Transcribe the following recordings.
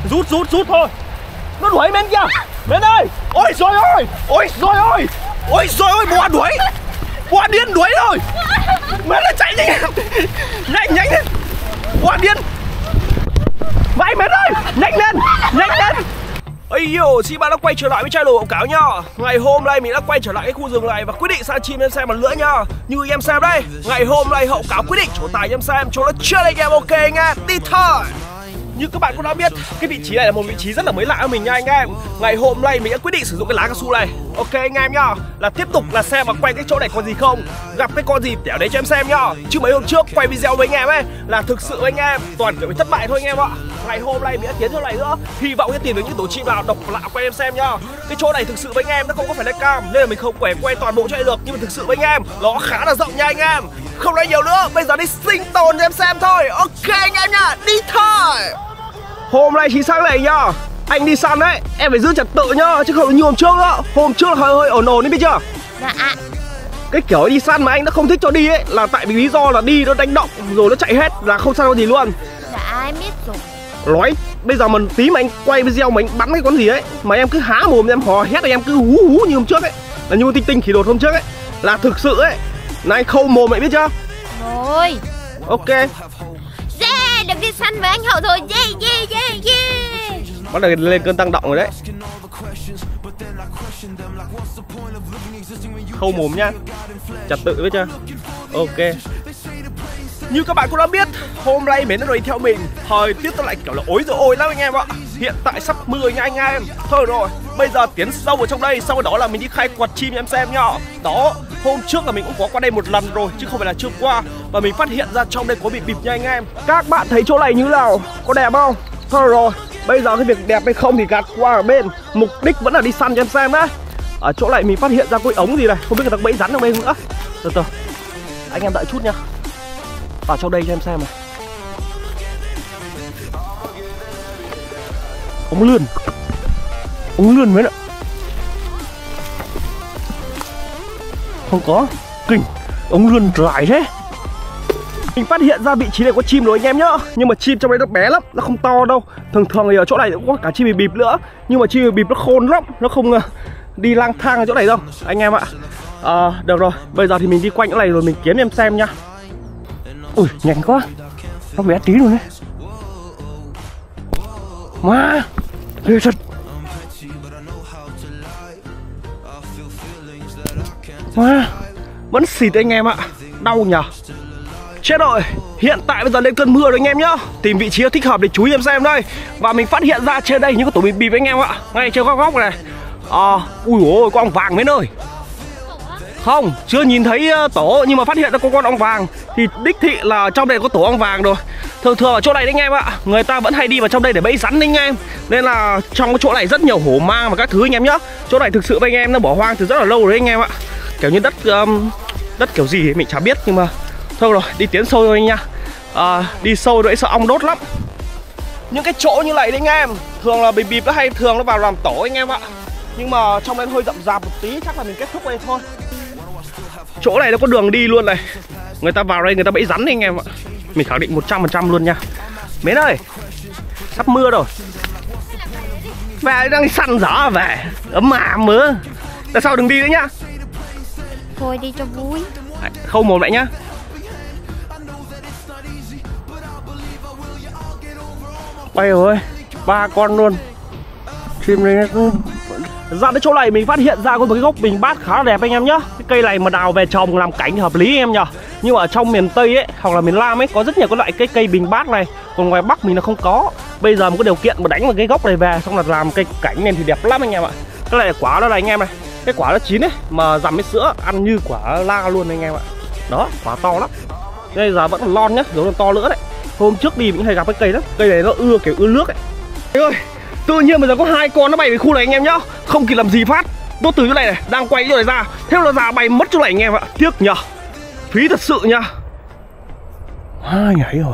Rút thôi. Nó đuổi bên kia. Bên ơi. Ôi rồi ơi. Ôi rồi ơi, bò đuổi. Bò điên đuổi rồi. Mẹ nó chạy nhanh. Nhanh lên. Bò điên. Mày mệt ơi, nhanh lên. Ây dồ, xin bạn đã quay trở lại với channel Quảng Cáo nha. Ngày hôm nay mình đã quay trở lại cái khu rừng này và quyết định sang chim em xem một nữa nha. Như anh em xem đây, ngày hôm nay Hậu Cáo quyết định trổ tài em xem cho nó chơi anh em, ok anh em. Đi thôi. Như các bạn cũng đã biết, cái vị trí này là một vị trí rất là mới lạ với mình nha anh em. Ngày hôm nay mình đã quyết định sử dụng cái lá cao su này, ok anh em nhá. Là tiếp tục là xem và quay cái chỗ này có gì không, gặp cái con gì đẻo đấy cho em xem nhá. Chứ mấy hôm trước quay video với anh em ấy là thực sự anh em toàn kiểu bị thất bại thôi anh em ạ. Ngày hôm nay mình đã tiến chỗ này nữa, hy vọng sẽ tìm được những tổ chim nào độc lạ quay em xem nhá. Cái chỗ này thực sự với anh em nó không có phải cam nên là mình không thể quay toàn bộ cho anh được, nhưng mà thực sự với anh em nó khá là rộng nha anh em. Không nói nhiều nữa, bây giờ đi sinh tồn cho em xem thôi, ok anh em nhá. Đi thôi. Hôm nay chỉ sang này nhá. Anh đi săn đấy, em phải giữ trật tự nhá, chứ không như hôm trước nữa. Hôm trước là hơi ồn đấy biết chưa? Dạ. Cái kiểu đi săn mà anh nó không thích cho đi ấy là tại vì lý do là đi nó đánh động rồi nó chạy hết là không sao gì luôn. Dạ em biết rồi. Nói bây giờ mà tí mà anh quay video mà anh bắn cái con gì ấy mà em cứ há mồm em hò hét, em cứ hú như hôm trước ấy, là như tinh tinh khỉ đột hôm trước ấy, là thực sự ấy là anh khâu mồm ấy biết chưa? Rồi. Ok. Yeah, được đi săn với anh Hậu rồi. Yeah. Bắt đầu lên cơn tăng động rồi đấy. Khâu mồm nhá, trật tự biết chưa? Ok. Như các bạn cũng đã biết, hôm nay mình đã đi theo mình, thời tiết nó lại kiểu là ối rồi ôi lắm anh em ạ. Hiện tại sắp mưa nha anh em. Thôi rồi, bây giờ tiến sâu vào trong đây, sau đó là mình đi khai quật chim em xem nhá. Đó, hôm trước là mình cũng có qua đây một lần rồi chứ không phải là chưa qua, và mình phát hiện ra trong đây có bị bịp nha anh em. Các bạn thấy chỗ này như nào, có đẹp không? Thôi rồi, bây giờ cái việc đẹp hay không thì gạt qua ở bên, mục đích vẫn là đi săn cho em xem đấy. Ở chỗ này mình phát hiện ra cái ống gì này, không biết người ta bẫy rắn ở bên nữa. Từ anh em đợi chút nha, vào trong đây cho em xem này. Ống lươn mấy ạ. Không có, kinh, ống lươn dài thế. Mình phát hiện ra vị trí này có chim rồi anh em nhá. Nhưng mà chim trong đây nó bé lắm, nó không to đâu. Thường thì ở chỗ này cũng có cả chim bịp nữa. Nhưng mà chim bịp nó khôn lắm, nó không đi lang thang ở chỗ này đâu anh em ạ. Được rồi, bây giờ thì mình đi quanh chỗ này rồi mình kiếm em xem nhá. Ui, nhanh quá, nó bé tí luôn đấy. Má, ghê thật. Má, vẫn xịt anh em ạ, đau nhở. Chết rồi, hiện tại bây giờ lên cơn mưa rồi anh em nhá. Tìm vị trí thích hợp để chú ý em xem đây. Và mình phát hiện ra trên đây những cái tổ bịp anh em ạ. Ngay trên góc này. Ui ôi, có ong vàng mấy nơi. Không, chưa nhìn thấy tổ nhưng mà phát hiện ra có con ong vàng. Thì đích thị là trong đây có tổ ong vàng rồi. Thường ở chỗ này đấy anh em ạ, người ta vẫn hay đi vào trong đây để bẫy rắn anh em. Nên là trong cái chỗ này rất nhiều hổ mang và các thứ anh em nhá. Chỗ này thực sự với anh em nó bỏ hoang từ rất là lâu rồi anh em ạ. Kiểu như đất kiểu gì mình chả biết, nhưng mà thôi rồi, đi tiến sâu thôi anh nha. Đi sâu rồi sợ ong đốt lắm. Những cái chỗ như này đấy anh em, thường là bịp nó hay thường nó vào làm tổ anh em ạ. Nhưng mà trong đây hơi rậm rạp một tí, chắc là mình kết thúc đây thôi. Chỗ này nó có đường đi luôn này, người ta vào đây người ta bẫy rắn đấy anh em ạ. Mình khẳng định 100% luôn nha. Mến ơi, sắp mưa rồi, về đang đi săn gió về ấm ảm mớ. Tại sao đừng đi nữa nhá. Thôi đi cho vui. Khâu mồm lại nhá. Bay rồi, 3 con luôn. Chim này ra đến chỗ này mình phát hiện ra có một cái gốc bình bát khá là đẹp anh em nhá. Cái cây này mà đào về trồng làm cảnh hợp lý em nhỉ. Nhưng mà ở trong miền Tây ấy hoặc là miền Nam ấy có rất nhiều cái loại cây bình bát này, còn ngoài Bắc mình là không có. Bây giờ một cái điều kiện mà đánh vào cái gốc này về xong là làm cây cảnh này thì đẹp lắm anh em ạ. Cái này quả đó này anh em này, cái quả nó chín ấy mà dằm cái sữa ăn như quả la luôn anh em ạ. Đó, quả to lắm. Bây giờ vẫn còn lon nhá, giống còn to nữa đấy. Hôm trước đi mình hay gặp cái cây đó, cây này nó ưa kiểu ưa nước ấy. Anh ơi, tự nhiên bây giờ có 2 con nó bay về khu này anh em nhá. Không kịp làm gì phát, nó từ chỗ này này đang quay chỗ này ra, thế là ra bay mất chỗ này anh em ạ. Tiếc nhờ, phí thật sự nha. Nhảy rồi.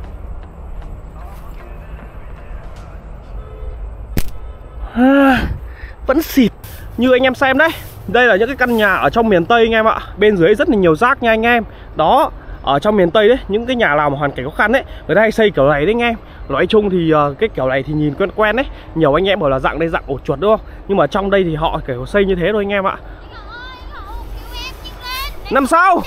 Vẫn xịt. Như anh em xem đấy, đây là những cái căn nhà ở trong miền Tây anh em ạ. Bên dưới rất là nhiều rác nha anh em. Đó, ở trong miền Tây đấy, những cái nhà nào mà hoàn cảnh khó khăn đấy, người ta hay xây kiểu này đấy anh em. Nói chung thì cái kiểu này thì nhìn quen quen đấy. Nhiều anh em bảo là dạng đây dạng ổ chuột đúng không? Nhưng mà trong đây thì họ kiểu xây như thế thôi anh em ạ. Làm sao?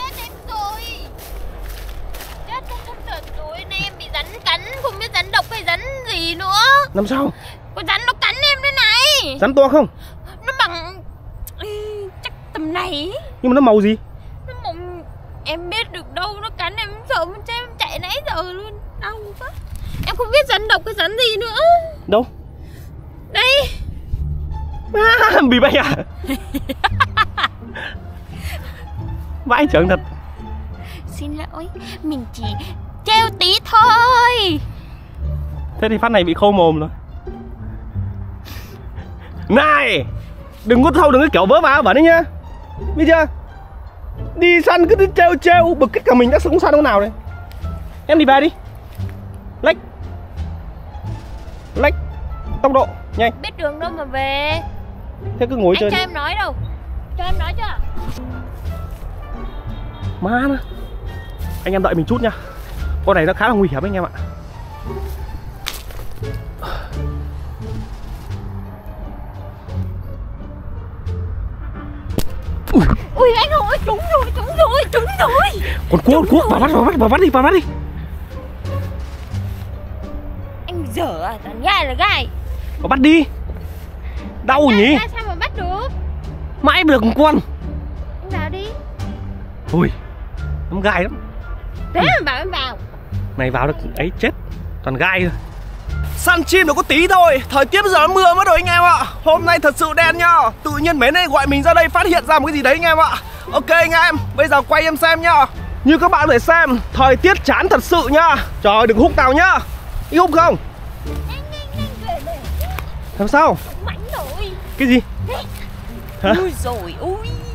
Không biết rắn độc hay rắn gì nữa. Làm sao? Con rắn nó cắn em thế này. Rắn to không? Nó bằng chắc tầm này. Nhưng mà nó màu gì? Nó màu em biết được đâu. Nó cắn em sợ em chạy nãy giờ luôn. Đau quá. Em không biết rắn độc hay rắn gì nữa. Đâu? Đây. Bị bay à? Vãi chưởng thật. Xin lỗi, mình chỉ trêu tí thôi. Thế thì phát này bị khô mồm rồi. Này, đừng có thâu, đừng có kiểu vớ vả bẩn đấy nhá. Biết chưa? Đi săn cứ trêu bực kích cả mình đã sống săn đâu nào đấy. Em đi về đi. Lách tốc độ nhanh. Biết đường đâu mà về. Thế cứ ngồi chơi. Anh cho em nói đâu. Cho em nói chưa? Má nó. Anh em đợi mình chút nha. Con này nó khá là nguy hiểm anh em ạ. Ui anh ơi, trúng rồi. Con cuốc vào bắt đi. Anh dở à, toàn gai là gai. Vào bắt đi. Đau nhỉ? Sao mà bắt được? Mãi được một con. Anh vào đi. Ui, nó gai lắm. Thế mà bảo em vào. Này vào được ấy chết. Toàn gai thôi. Săn chim nó có tí thôi. Thời tiết bây giờ nó mưa mất rồi anh em ạ. Hôm nay thật sự đen nhá. Tự nhiên mấy này gọi mình ra đây phát hiện ra một cái gì đấy anh em ạ. Ok anh em, bây giờ quay em xem nhá. Như các bạn có thể xem, thời tiết chán thật sự nhá. Trời đừng hút nào nhá. Ý hút không? Về. Làm sao? Mảnh rồi. Cái gì? Hả? Ui rồi, ui.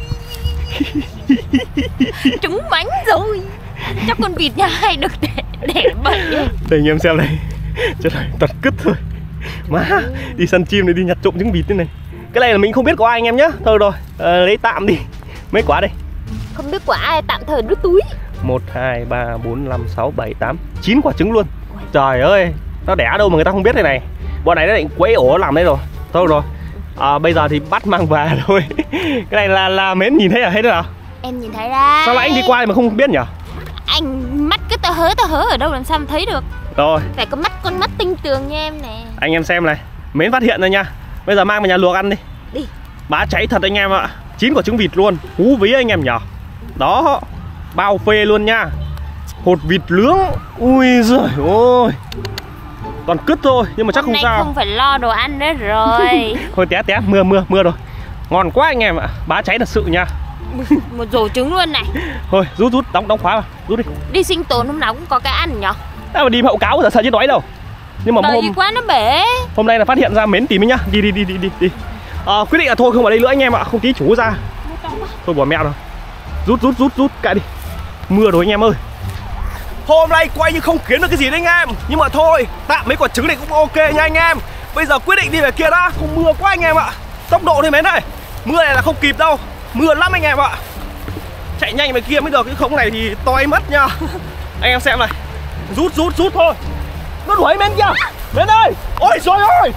Trúng mảnh rồi. Chắc con vịt nhà hay được để bậy. Để anh em xem này. Trời ơi, tật cứt thôi. Má, đi săn chim này đi nhặt trộm trứng vịt thế này. Cái này là mình không biết có ai anh em nhá. Thôi rồi, lấy tạm đi. Mấy quả đây? Không biết quả ai, tạm thời đút túi. 1, 2, 3, 4, 5, 6, 7, 8 9 quả trứng luôn. Trời ơi, nó đẻ đâu mà người ta không biết thế này. Bọn này nó định quấy ổ làm đấy rồi. Thôi rồi, bây giờ thì bắt mang về thôi. Cái này là Mến nhìn thấy à? Thấy thế nào? Em nhìn thấy ra. Sao lại anh đi qua mà không biết nhỉ? Anh mắt cứ tơ hớ ở đâu làm sao mà thấy được. Rồi, phải có con mắt tinh tường như em nè. anh em xem này, Mến phát hiện rồi nha. Bây giờ mang về nhà luộc ăn đi. Đi. Bá cháy thật anh em ạ. 9 quả trứng vịt luôn. Hú ví anh em nhỉ. Đó, bao phê luôn nha. Hột vịt nướng. Ui giời ơi. Toàn cứt thôi, nhưng mà chắc hôm không sao. Không phải lo đồ ăn nữa rồi. Thôi té mưa rồi. Ngon quá anh em ạ. Bá cháy thật sự nha. Một rổ trứng luôn này. Thôi rút đóng khóa vào. Rút đi. Đi sinh tồn hôm nào cũng có cái ăn nhở. Mà đi hậu cáo giờ sợ chết đói đâu. Nhưng mà đợi quá nó bể. Hôm nay là phát hiện ra Mến tìm ấy nhá. Đi. Quyết định là thôi không ở đây nữa anh em ạ. Không tí chú ra. Thôi bỏ mẹ rồi. Rút cãi đi. Mưa rồi anh em ơi. Hôm nay quay như không kiếm được cái gì đấy anh em. Nhưng mà thôi, tạm mấy quả trứng này cũng ok nha anh em. Bây giờ quyết định đi về kia đã. Không mưa quá anh em ạ. Tốc độ thôi Mến ơi. Mưa này là không kịp đâu. Mưa lắm anh em ạ. Chạy nhanh về kia mới được, cái không này thì toi mất nha. Anh em xem này. Rút thôi. Nó đuổi Mến kìa. Mến ơi. Ôi trời ơi.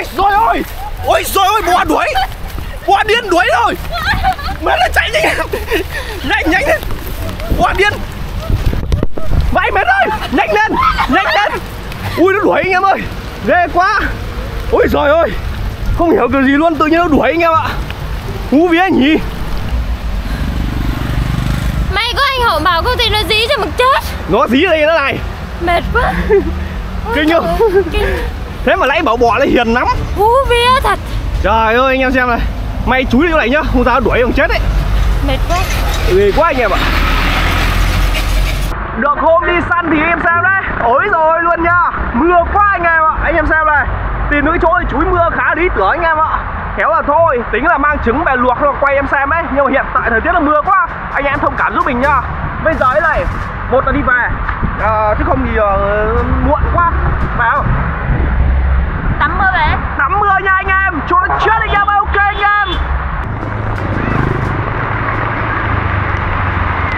Bò điên đuổi rồi. Mến ơi chạy nhanh. Nhanh lên. Bò điên. Vãi Mến ơi. Nhanh lên. Ui nó đuổi anh em ơi. Ghê quá. Ôi trời ơi. Không hiểu kiểu gì luôn, tự nhiên nó đuổi anh em ạ. Hú vía nhỉ. May có anh Hậu bảo công ty nó dí cho mà chết. Nó dí ở đây nó này. Mệt quá. Kinh không? Thế mà nãy bảo bò là hiền lắm. Hú vía thật. Trời ơi anh em xem này. May chú đi chỗ này nhá, không ra đuổi còn chết đấy. Mệt quá. Ghê quá anh em ạ. Được hôm đi săn thì em xem đấy. Ối rồi luôn nha. Mưa quá anh em ạ. Anh em xem này. Tìm những chỗ thì chúi mưa khá lý tưởng anh em ạ. Khéo là thôi, tính là mang trứng về luộc rồi quay em xem đấy. Nhưng mà hiện tại thời tiết là mưa quá. Anh em thông cảm giúp mình nha. Bây giờ ấy này, một là đi về, chứ không thì muộn quá. Phải không? Tắm mưa về. Tắm mưa nha anh em. Cho nó chết anh em ơi, ok anh em.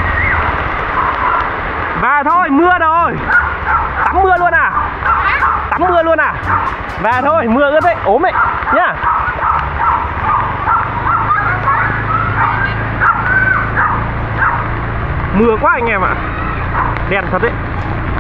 Về thôi, mưa rồi. Tắm mưa luôn à? Về thôi, mưa ướt đấy, ốm đấy nhá. Mưa quá anh em ạ. Đen thật đấy.